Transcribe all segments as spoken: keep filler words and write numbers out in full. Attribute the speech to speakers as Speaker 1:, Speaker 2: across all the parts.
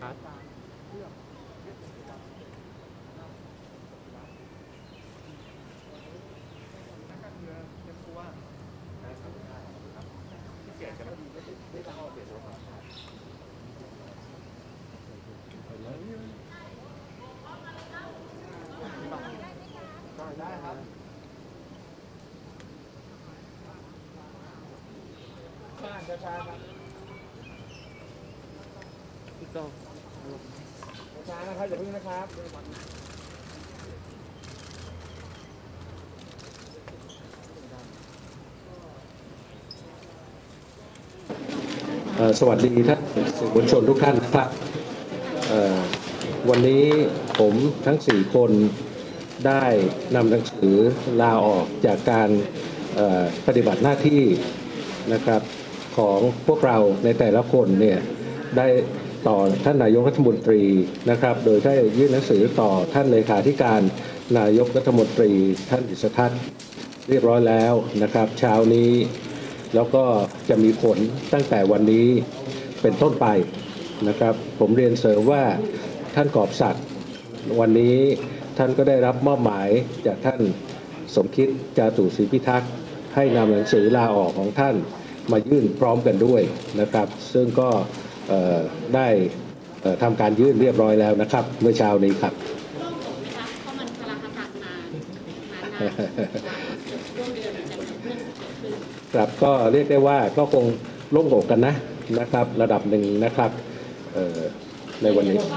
Speaker 1: ได้ครับข้างช้าๆครับพี่โต้ช้าๆนะครับอย่าพึ่งนะครับ
Speaker 2: สวัสดีท่านสื่อมวลชนทุกท่านนะครับวันนี้ผมทั้งสี่คนได้นำหนังสือลาออกจากการปฏิบัติหน้าที่นะครับของพวกเราในแต่ละคนเนี่ยได้ต่อท่านนายกรัฐมนตรีนะครับโดยได้ยื่นหนังสือต่อท่านเลขาธิการนายกรัฐมนตรีท่านอิสทัศน์เรียบร้อยแล้วนะครับเช้านี้แล้วก็จะมีผลตั้งแต่วันนี้เป็นต้นไปนะครับผมเรียนเสริมว่าท่านกอบศักดิ์วันนี้ท่านก็ได้รับมอบหมายจากท่านสมคิดจาตุศรีพิทักษ์ให้นำหนังสือลาออกของท่านมายื่นพร้อมกันด้วยนะครับซึ่งก็ได้ทำการยื่นเรียบร้อยแล้วนะครับเมื่อเช้านี้ครับครับก็เรียกได้ว่าก็คงโล่งอกกันนะนะครับระดับหนึ่งนะครับในวันนี้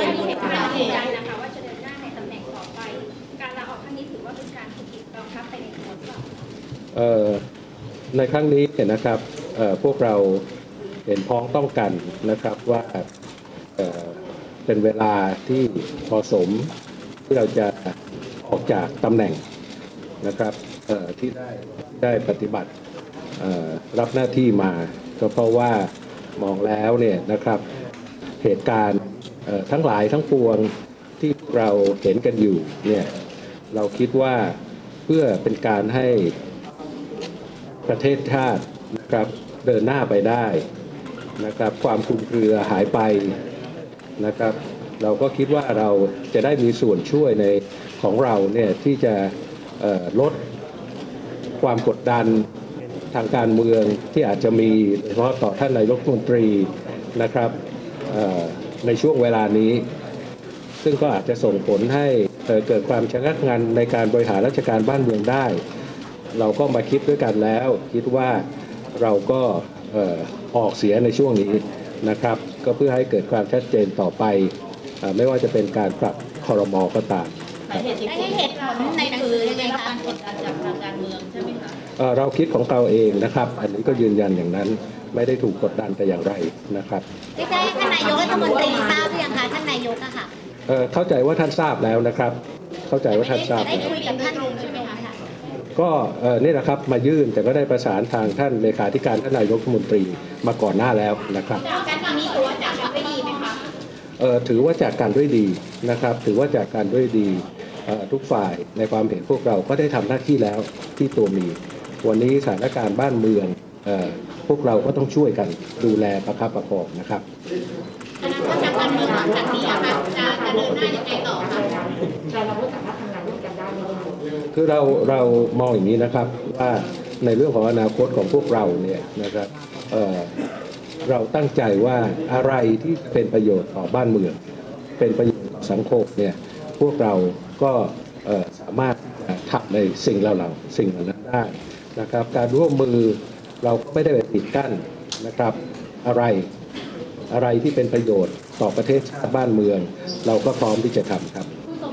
Speaker 2: ในครั้งนี้เนี่ยนะครับพวกเราเห็นพ้องต้องกันนะครับว่าเป็นเวลาที่เหมาะสมที่เราจะออกจากตำแหน่งนะครับที่ได้ได้ปฏิบัติรับหน้าที่มาก็เพราะว่ามองแล้วเนี่ยนะครับเหตุการณ์ทั้งหลายทั้งปวงที่เราเห็นกันอยู่เนี่ยเราคิดว่าเพื่อเป็นการให้ประเทศชาตินะครับเดินหน้าไปได้นะครับความคลุมเครือหายไปนะครับเราก็คิดว่าเราจะได้มีส่วนช่วยในของเราเนี่ยที่จะลดความกดดันทางการเมืองที่อาจจะมีเฉพาะต่อท่านนายกรัฐมนตรีนะครับในช่วงเวลานี้ซึ่งก็อาจจะส่งผลให้เกิดความชะงักงันในการบริหารราชการบ้านเมืองได้เราก็มาคิดด้วยกันแล้วคิดว่าเราก็ออกเสียในช่วงนี้นะครับก็เพื่อให้เกิดความชัดเจนต่อไปไม่ว่าจะเป็นการปรับครม.ก็ตาม
Speaker 3: ได้เหตุผลในหนังสือยังไงคะการกดดันจากทางการเมืองใช่ไหมคะ
Speaker 2: เราคิดของเราเองนะครับอันนี้ก็ยืนยันอย่างนั้นไม่ได้ถูกกดดันแต่อย่างไรนะครับ
Speaker 3: ไม่ใช่ท่านนายกรัฐมนตรีทราบหรือยังคะท่านนายกอะค่ะ
Speaker 2: เข้าใจว่าท่านทราบแล้วนะครับเข้าใจว่าท่านทราบ
Speaker 3: ได้คุยกับท่านใช่ไหมคะ
Speaker 2: ก็นี่นะครับมายื่นแต่ก็ได้ประสานทางท่านเลขาธิการท่านนายกรัฐมนตรีมาก่อนหน้าแล้วนะครับ
Speaker 3: การนี้ถือว่าจากการด้วยดีไหมคะ
Speaker 2: ถือว่าจากการด้วยดีนะครับถือว่าจากการด้วยดีทุกฝ่ายในความเห็นพวกเราก็ได้ทำหน้าที่แล้วที่ตัวมีวันนี้สถานการณ์บ้านเมืองพวกเราก็ต้องช่วยกันดูแลประคับประคองนะครับ
Speaker 3: คณะกรรมการการเมืองหลังจากนี้จะจะเดินหน้ายังไงต่อคะแต่เราก็สามารถทำงานร่วมกันได้
Speaker 2: คือเราเรามองอย่างนี้นะครับว่าในเรื่องของอนาคตของพวกเราเนี่ยนะครับเอ่อเราตั้งใจว่าอะไรที่เป็นประโยชน์ต่อบ้านเมืองเป็นประโยชน์ต่อสังคมเนี่ยพวกเราก็สามารถทำในสิ่งเหล่าเราสิ่งเหล่านั้นได้นะครับการร่วมมือเราก็ไม่ได้ไปปิดกั้นนะครับอะไรอะไรที่เป็นประโยชน์ต่อประเทศชาติบ้านเมืองเราก็พร้อมที่จะทำครับ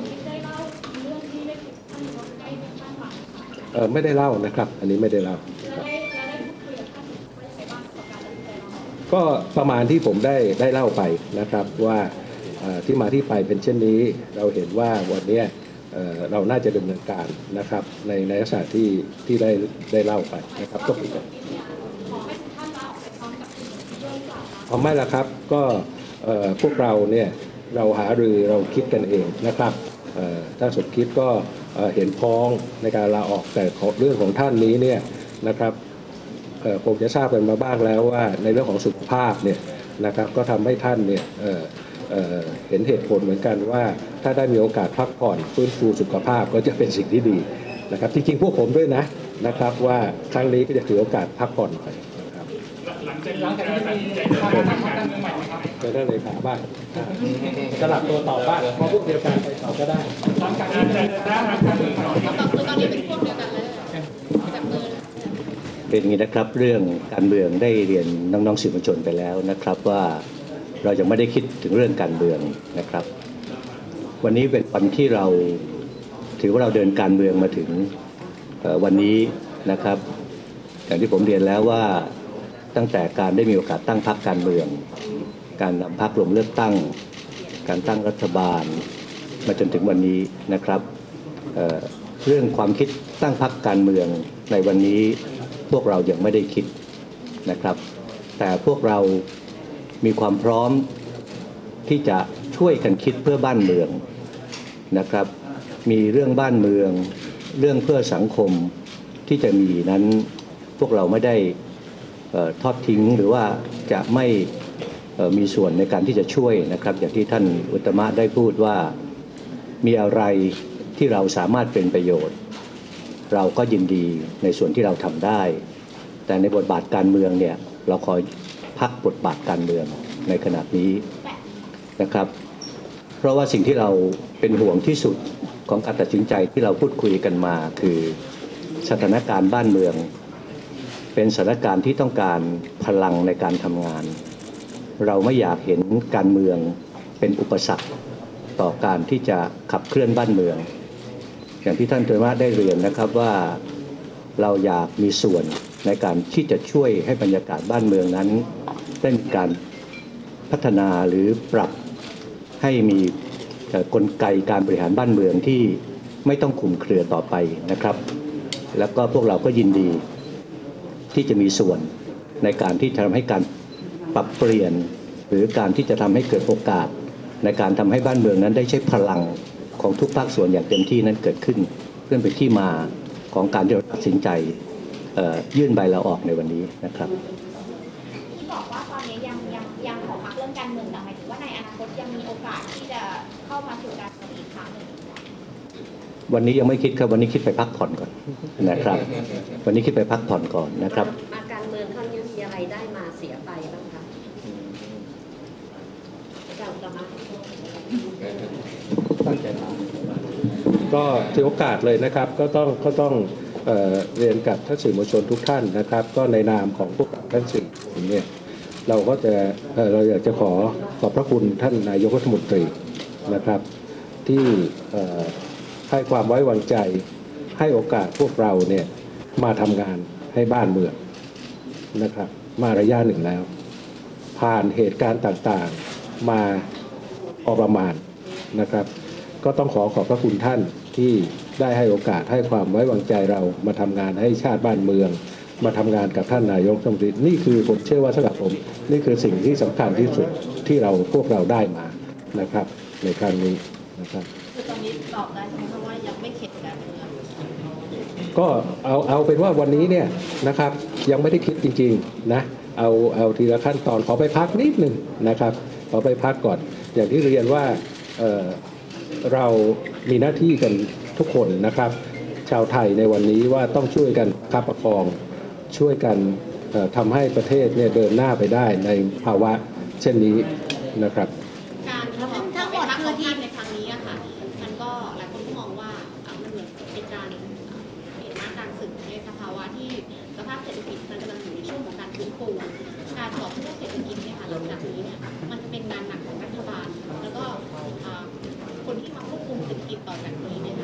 Speaker 2: เออไม่ได้เล่านะครับอันนี้ไม่ได้เล่าก็ประมาณที่ผมได้ได้เล่าไปนะครับว่าที่มาที่ไปเป็นเช่นนี้เราเห็นว่าวันนี้เราน่าจะดำเนินการนะครับในในลักษณะที่ที่ได้ได้เล่าไปนะครับก็ผิดเอาไม่ละครับก็พวกเราเนี่ยเราหารือเราคิดกันเองนะครับถ้าสมคิดก็เห็นพ้องในการลาออกแต่เรื่องของท่านนี้เนี่ยนะครับคงจะทราบกันมาบ้างแล้วว่าในเรื่องของสุขภาพเนี่ยนะครับก็ทำให้ท่านเนี่ยเอ่อเห็นเหตุผลเหมือนกันว่าถ้าได้มีโอกาสพักผ่อนฟื้นฟูสุขภาพก็จะเป็นสิ่งที่ดีนะครับจริงๆพวกผมด้วยนะนะครับว่าครั้งนี้ก็จะถือโอกาสพักผ่อนไปนะครับหลังจากนี้มีการทำงานใหม่ไหมครับจะได้เลยขาบ้างสลับตัวต่อบ้างพอพวกเดียวกันไปต่อก็ได้หลังจากนี้จะได้รับการเมืองต่อ
Speaker 3: คือตอนนี้เป็นพวกเดียวกันเลยจับมือ
Speaker 4: เป็นอย่างนี้นะครับเรื่องการเมืองได้เรียนน้องๆสื่อมวลชนไปแล้วนะครับว่าเรายังไม่ได้คิดถึงเรื่องการเมืองนะครับ วันนี้เป็นวันที่เราถือว่าเราเดินการเมืองมาถึงวันนี้นะครับอย่างที่ผมเรียนแล้วว่าตั้งแต่การได้มีโอกาสตั้งพรรคการเมืองการนำพรรคลงเลือกตั้งการตั้งรัฐบาลมาจนถึงวันนี้นะครับ เอ่อ เรื่องความคิดตั้งพรรคการเมืองในวันนี้พวกเรายังไม่ได้คิดนะครับแต่พวกเรามีความพร้อมที่จะช่วยกันคิดเพื่อบ้านเมืองนะครับมีเรื่องบ้านเมืองเรื่องเพื่อสังคมที่จะมีนั้นพวกเราไม่ได้ทอดทิ้งหรือว่าจะไม่มีส่วนในการที่จะช่วยนะครับอย่างที่ท่านอุตตมะได้พูดว่ามีอะไรที่เราสามารถเป็นประโยชน์เราก็ยินดีในส่วนที่เราทำได้แต่ในบทบาทการเมืองเนี่ยเราขอพักบทบาทการเมืองในขณะนี้นะครับเพราะว่าสิ่งที่เราเป็นห่วงที่สุดของการตัดสินใจที่เราพูดคุยกันมาคือสถานการณ์บ้านเมืองเป็นสถานการณ์ที่ต้องการพลังในการทำงานเราไม่อยากเห็นการเมืองเป็นอุปสรรคต่อการที่จะขับเคลื่อนบ้านเมืองอย่างที่ท่านเทวะได้เรียนนะครับว่าเราอยากมีส่วนในการที่จะช่วยให้บรรยากาศบ้านเมืองนั้นได้มีการพัฒนาหรือปรับให้มีกลไกการบริหารบ้านเมืองที่ไม่ต้องคลุมเครือต่อไปนะครับแล้วก็พวกเราก็ยินดีที่จะมีส่วนในการที่จะทำให้การปรับเปลี่ยนหรือการที่จะทำให้เกิดโอกาสในการทำให้บ้านเมืองนั้นได้ใช้พลังของทุกภาคส่วนอย่างเต็มที่นั้นเกิดขึ้นเพื่อเป็นที่มาของการที่เราตัดสินใจยื่นใบลาออกในวันนี้นะครับ
Speaker 3: ที่บอกว่าตอนนี้ยังยังยังขอพักเรื่องการเมืองแต่หมายถึงว่าในอนาคตยังมีโอกาสที่จะเข้ามาสู่การเมืองอีกครั้งหนึ่ง
Speaker 4: วันนี้ยังไม่คิดครับวันนี้คิดไปพักผ่อนก่อนนะครับวันนี้คิดไปพักผ่อนก่อนนะครับ
Speaker 5: มาการเมืองครั้งนี้มีอะไรได้มาเสียไปบ้างคะเจ้าตมา
Speaker 2: ตั้งใจมาก็ถือโอกาสเลยนะครับก็ต้องก็ต้องเอ่อเรียนกับท่านสื่อมวลชนทุกท่านนะครับก็ในนามของพวกท่านสื่อเนี่ยเราก็จะเอ่อเราอยากจะขอขอบพระคุณท่านนายกรัฐมนตรีนะครับที่เอ่อให้ความไว้วางใจให้โอกาสพวกเราเนี่ยมาทำงานให้บ้านเมืองนะครับมาระยะหนึ่งแล้วผ่านเหตุการณ์ต่างๆมาพอประมาณนะครับก็ต้องขอขอบพระคุณท่านที่ได้ให้โอกาสให้ความไว้วางใจเรามาทำงานให้ชาติบ้านเมืองมาทำงานกับท่านนายกรัฐมนตรีนี่คือผมเชื่อว่าสำหรับผมนี่คือสิ่งที่สำคัญที่สุดที่เราพวกเราได้มานะครับในครั้งนี้นะครับ
Speaker 3: คือตอนนี้ตอบได้ใช่ไหมคะว่ายังไม่เข็ดการเมือง
Speaker 2: ก็เอาเอาเป็นว่าวันนี้เนี่ยนะครับยังไม่ได้คิดจริงๆนะเอาเอาทีละขั้นตอนขอไปพักนิดหนึ่งนะครับขอไปพักก่อนอย่างที่เรียนว่าเอ่อเรามีหน้าที่กันทุกคนนะครับชาวไทยในวันนี้ว่าต้องช่วยกันคับประคองช่วยกันทำให้ประเทศเนี่ยเดินหน้าไปได้ในภาวะเช่นนี้นะครับ
Speaker 3: การทั้งทั้งหมดพื้นที่ในครั้งนี้อะค่ะมันก็หลายคนก็มองว่ามันเหมือนเป็นการเห็นมาการสึกในสภาวะที่สภาพเศรษฐกิจมันกำลังอยู่ในช่วงของการฟื้นฟูการต่อสู้เศรษฐกิจเนี่ยค่ะหลังจากนี้เนี่ยมันจะเป็นงานหนักของรัฐบาลแล้วก็คนที่มาควบคุมเศรษฐกิจต่อจากนี้เนี่ย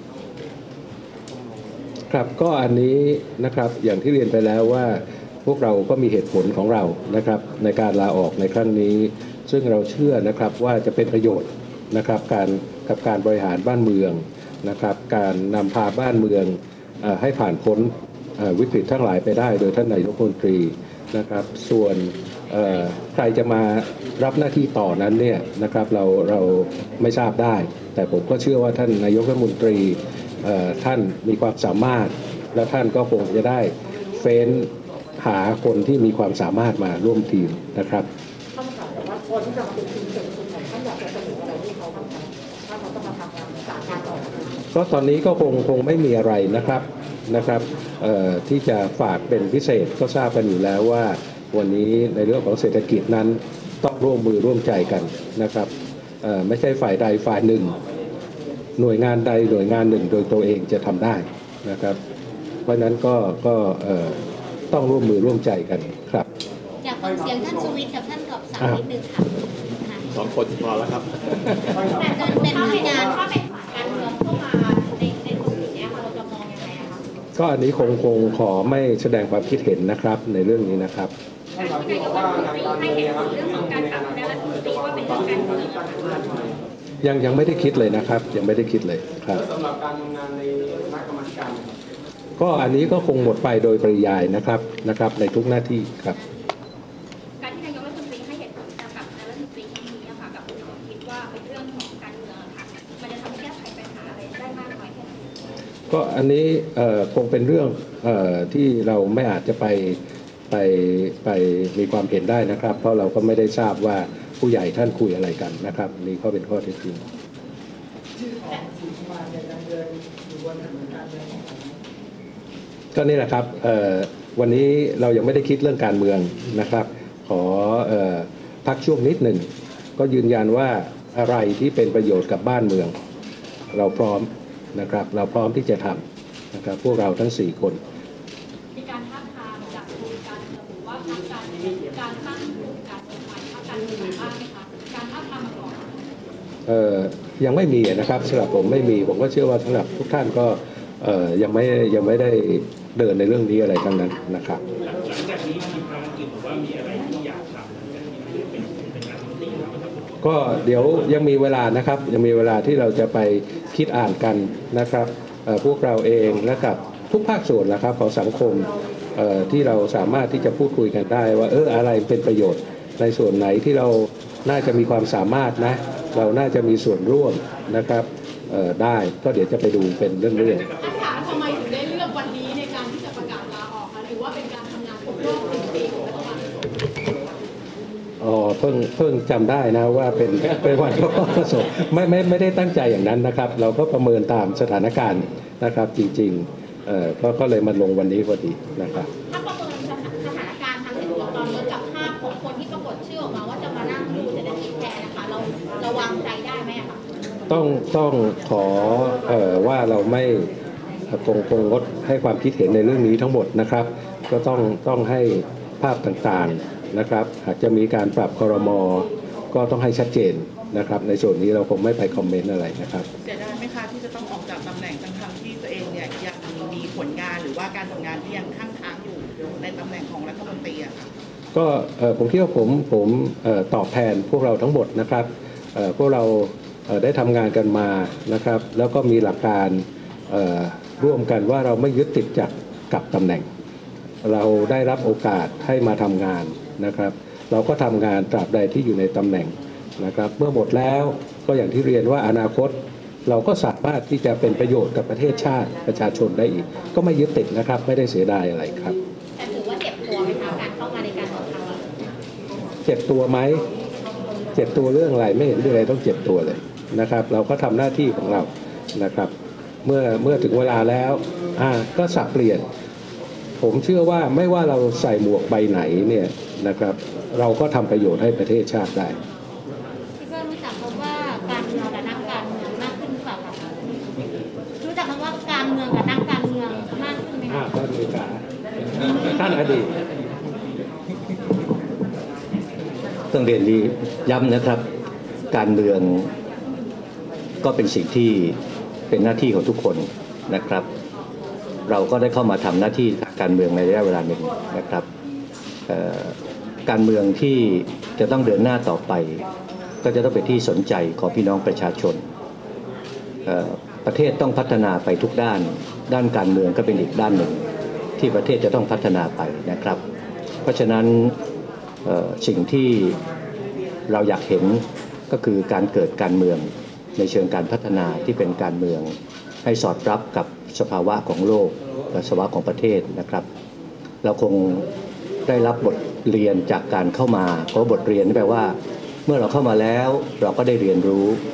Speaker 2: ครับก็อันนี้นะครับอย่างที่เรียนไปแล้วว่าพวกเราก็มีเหตุผลของเรานะครับในการลาออกในครั้งนี้ซึ่งเราเชื่อนะครับว่าจะเป็นประโยชน์นะครับการกับการบริหารบ้านเมืองนะครับการนำพาบ้านเมืองให้ผ่านพ้นวิกฤตทั้งหลายไปได้โดยท่านนายกรัฐมนตรีนะครับส่วนใครจะมารับหน้าที่ต่อนั้นเนี่ยนะครับเราเราไม่ทราบได้แต่ผมก็เชื่อว่าท่านนายกรัฐมนตรีท่านมีความสามารถและท่านก็คงจะได้เฟ้นหาคนที่มีความสามารถมาร่วมทีมนะครับ
Speaker 5: ต้องถามว่าคนที่จะมาเป็นทีมเสริมคนไหนท่านถ้าเขาต้องมาทำงานสาขาต่อ
Speaker 2: ก็ตอนนี้ก็คงคงไม่มีอะไรนะครับนะครับเอ่อที่จะฝากเป็นพิเศษก็ทราบกันอยู่แล้วว่าวันนี้ในเรื่องของเศรษฐกิจนั้นต้องร่วมมือร่วมใจกันนะครับเอ่อไม่ใช่ฝ่ายใดฝ่ายหนึ่งหน่วยงานใดหน่วยงานหนึ่งโดยตัวเองจะทำได้นะครับเพราะฉะนั้นก็ก็เอ่อต้องร่วมมือร่วมใจกันครับ
Speaker 3: อยากฟังเสียงท่านสุวิทย์กับท่านกอบศักดิ์นิดนึงค่ะค่ะ
Speaker 6: สองคนพอแล้วครับ
Speaker 3: แต่จะเป็นงานถ้าเป็นฝ่ายการเมืองเข้ามาในในตรงนี้ค่ะเราจะมองยังไงอะคะ
Speaker 2: ก็อันนี้คงคงขอไม่แสดงความคิดเห็นนะครับในเรื่องนี้นะครับ
Speaker 1: ท่านครับที่บอกว่างานการเมืองนะครับเรื่องของการปรับคณะรัฐมนตรีว่าเป็นเรื่องการเมือง
Speaker 2: ยังยังไม่ได้คิดเลยนะครับ ยังไม่ได้คิดเลยครับ
Speaker 1: แล้วสำหรับการทำงานในคณะกรรมการนะครับ
Speaker 2: ก็อันนี้ก็คงหมดไปโดยปริยายนะครับนะครับในทุกหน้าที่ครับ
Speaker 7: การที่นายกรัฐมนตรีให้เหตุผลการปรับคณะรัฐมนตรีครั้งนี้อะค่ะกับคุณหมอคิดว่าเป็นเรื่องของการเมืองอะค่ะมันจะทำให้แก้ไขปัญหาอะไรได้มากน้อยแค่ไหน
Speaker 2: ก็อันนี้เอ่อคงเป็นเรื่องเอ่อที่เราไม่อาจจะไปไปไปมีความเห็นได้นะครับ เพราะเราก็ไม่ได้ทราบว่าผู้ใหญ่ท่านคุยอะไรกันนะครับนี่ก็เป็นข้อเท็จจริงก็นี่แหละครับเอ่อวันนี้เรายังไม่ได้คิดเรื่องการเมืองนะครับ ขอเอ่อพักช่วงนิดหนึ่งก็ยืนยันว่าอะไรที่เป็นประโยชน์กับบ้านเมือง เราพร้อมนะครับเราพร้อมที่จะทำนะครับพวกเราทั้งสี่คน
Speaker 7: มีการท้าทามจากกลุ่มการเมืองหรือว่าทางการเมืองการตั้งกลุ่มการเมืองใหม่พรรคการเมืองใหม่บ้างไหมคะการท้าทามมาก่อน
Speaker 2: เอ่อยังไม่มีนะครับสำหรับผมไม่มีผมก็เชื่อว่าสำหรับทุกท่านก็เอ่อยังไม่ยังไม่ได้เดินในเรื่องนี้อะไรทั้งนั้นนะครับหลังจากนี้มีภารกิจหรือว่ามีอะไรที่อยากทำหลังจากนี้เป็นเป็นรัฐมนตรีก็เดี๋ยวยังมีเวลานะครับยังมีเวลาที่เราจะไปคิดอ่านกันนะครับเอ่อพวกเราเองนะครับทุกภาคส่วนนะครับของสังคมเอ่อที่เราสามารถที่จะพูดคุยกันได้ว่าเอออะไรเป็นประโยชน์ในส่วนไหนที่เราน่าจะมีความสามารถนะเราน่าจะมีส่วนร่วมนะครับเอ่อได้ก็เดี๋ยวจะไปดูเป็นเรื่องๆ
Speaker 8: ท่านคะทำไมถึงได้เลือกวันนี้ในการที่จะประกาศลาออกคะหรือว่าเป็นการทำงานครบรอบหนึ่งปีของรัฐบาล
Speaker 2: อ๋อเพิ่งเพิ่งจำได้นะว่าเป็นเป็นวันครบรอบประสบไม่ไม่ไม่ได้ตั้งใจอย่างนั้นนะครับ เราก็ประเมินตามสถานการณ์นะครับจริงๆเอ่อก็ก็เลยมาลงวันนี้พอดีนะครับ
Speaker 3: ถ้าประเมินสถานการณ์ทางเศรษฐกิจตอนนี้กับภาพของคนที่ปรากฏชื่อออกมาว่าจะมานั่งดูเศรษฐกิจแทนนะคะเราเราวางใจได้ไหมอะคะ
Speaker 2: ต้องต้องขอเอ่อว่าเราไม่คงคงงดให้ความคิดเห็นในเรื่องนี้ทั้งหมดนะครับ ก็ต้องต้องให้ภาพต่างๆนะครับหากจะมีการปรับครม.ก็ต้องให้ชัดเจนนะครับ ในส่วนนี้เราคงไม่ไปคอมเมนต์อะไรนะครับ
Speaker 9: เสียดายไหมคะที่จะต้องออกจากตำแหน่งทั้งๆที่ตัวเองเนี่ยยังมีผลงานหรือว่าการทำงานที่ยังค้างค้างอยู่ในตำแหน่งของรัฐมนตรีอะค่ะ
Speaker 2: ก็เอ่อผมคิดว่าผมผมเอ่อตอบแทนพวกเราทั้งหมดนะครับเอ่อพวกเราเอ่อได้ทำงานกันมานะครับ แล้วก็มีหลักการเอ่อร่วมกันว่าเราไม่ยึดติดจากกับตำแหน่ง เราได้รับโอกาสให้มาทำงานนะครับ เราก็ทำงานตราบใดที่อยู่ในตำแหน่งนะครับ เมื่อหมดแล้วก็อย่างที่เรียนว่าอนาคต เราก็สามารถที่จะเป็นประโยชน์กับประเทศชาติประชาชนได้อีก ก็ไม่ยึดติดนะครับไม่ได้เสียดายอะไรครับ
Speaker 3: แต่ถือว่าเจ็บตัวไหมคะการเข้ามาในการเมืองครั้งนี้
Speaker 2: เจ็บตัวไหมเจ็บตัวเรื่องอะไรไม่เห็นมีอะไรต้องเจ็บตัวเลยนะครับ เราก็ทำหน้าที่ของเรานะครับ เมื่อเมื่อถึงเวลาแล้วอ่าก็สับเปลี่ยน ผมเชื่อว่าไม่ว่าเราใส่หมวกใบไหนเนี่ยนะครับ เราก็ทำประโยชน์ให้ประเทศชาติได้
Speaker 3: คิดว่ารู้จักคำว่าการเมืองกับนักการเมืองมากขึ้นหรือเปล่าคะรู้จักคำว่าการเมืองกับนักการเมืองมากขึ้นไหม
Speaker 2: อ่า
Speaker 3: คะ
Speaker 2: ท่านอดีตท่านอดีต
Speaker 4: ต้องเรียนดีย้ำนะครับ การเมืองก็เป็นสิ่งที่เป็นหน้าที่ของทุกคนนะครับ เราก็ได้เข้ามาทำหน้าที่ทางการเมืองในระยะเวลาหนึ่งนะครับเอ่อการเมืองที่จะต้องเดินหน้าต่อไป ก็จะต้องเป็นที่สนใจของพี่น้องประชาชนเอ่อประเทศต้องพัฒนาไปทุกด้าน ด้านการเมืองก็เป็นอีกด้านหนึ่งที่ประเทศจะต้องพัฒนาไปนะครับ เพราะฉะนั้นเอ่อสิ่งที่เราอยากเห็นก็คือการเกิดการเมืองในเชิงการพัฒนาที่เป็นการเมืองให้สอดรับกับสภาวะของโลกและสภาวะของประเทศนะครับ เราคงได้รับบทเรียนจากการเข้ามาเพราะบทเรียนนี่แปลว่าเมื่อเราเข้ามาแล้วเราก็ได้เรียนรู้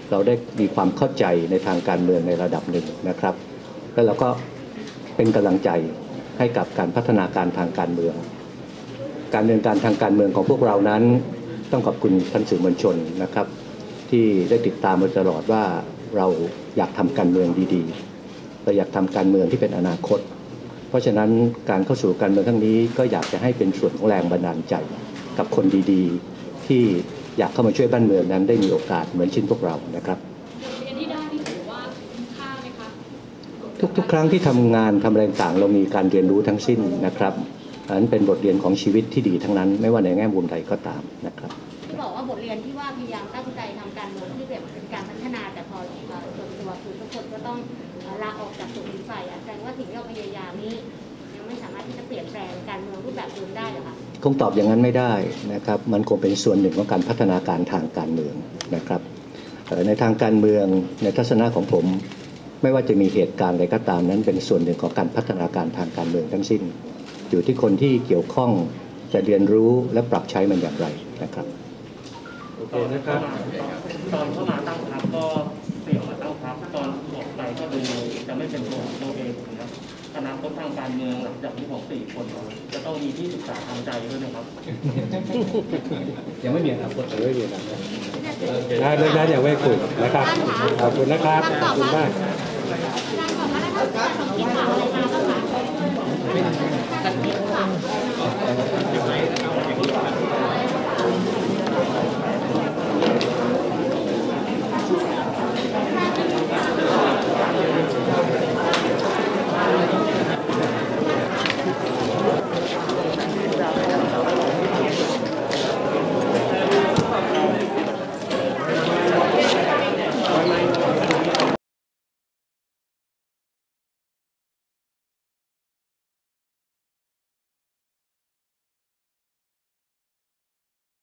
Speaker 4: เราได้มีความเข้าใจในทางการเมืองในระดับหนึ่งนะครับ แล้วเราก็เป็นกำลังใจให้กับการพัฒนาการทางการเมือง การดำเนินการทางการเมืองของพวกเรานั้นต้องขอบคุณท่านสื่อมวลชนนะครับที่ได้ติดตามมาตลอดว่าเราอยากทำการเมืองดีๆเราอยากทำการเมืองที่เป็นอนาคตเพราะฉะนั้นการเข้าสู่การเมืองครั้งนี้ก็อยากจะให้เป็นส่วนของแรงบันดาลใจกับคนดีๆที่อยากเข้ามาช่วยบ้านเมืองนั้นได้มีโอกาสเหมือนเช่นพวกเรานะครับ
Speaker 8: เรียนที่ได้ที่ถือว่าคุ้มค่าไหมคะ
Speaker 4: ทุกๆ ครั้งที่ทำงานทำอะไรต่างๆเรามีการเรียนรู้ทั้งสิ้นนะครับอันนั้นเป็นบทเรียนของชีวิตที่ดีทั้งนั้นไม่ว่าในแง่มุมใดก็ตามนะครับ
Speaker 3: ที่บอกว่าบทเรียนที่ว่าพยายามตั้งใจทำการเมืองที่แบบเป็นการพัฒนาแต่พอส่วนตัวคือทุกคนก็ต้องลาออกจากตรงนี้ไปแสดงว่าสิ่งที่เราพยายามนี้ยังไม่สามารถที่จะเปลี่ยนแปลงการเมืองรูปแบบเดิมได้หรอคะ
Speaker 4: คงตอบอย่างนั้นไม่ได้นะครับมันคงเป็นส่วนหนึ่งของการพัฒนาการทางการเมืองนะครับในทางการเมืองในทัศนะของผมไม่ว่าจะมีเหตุการณ์อะไรก็ตามนั้นเป็นส่วนหนึ่งของการพัฒนาการทางการเมืองทั้งสิ้นอยู่ที่คนที่เกี่ยวข้องจะเรียนรู้และปรับใช้มันอย่างไรนะครับ
Speaker 2: โอเคนะครับ
Speaker 6: ตอนเข้ามาตั้งพรรคก็เสี่ยงมาตั้งพรรคตอนออกไปก็ดูจะไม่เป็นตัวของตัวเองนะครับอนาคตทางการเมืองหลังจากนี้ของสี่คนจะต้องมีที่ศึกษาทางใจด้วยนะครับ
Speaker 2: ยังไม่มีอนาคตยังไม่มีอนาคตได้ได้ยังไม่คุยนะครับขอบคุณนะครับขอบคุณมาก